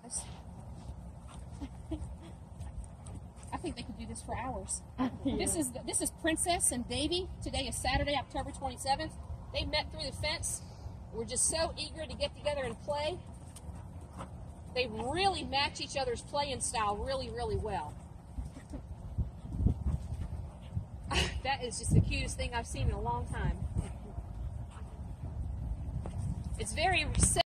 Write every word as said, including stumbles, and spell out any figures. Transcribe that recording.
videos. I think they could do this for hours. Yeah. This is this is Princess and Davey. Today is Saturday, October twenty-seventh. They met through the fence. We're just so eager to get together and play. They really match each other's playing style really, really well. That is just the cutest thing I've seen in a long time. It's very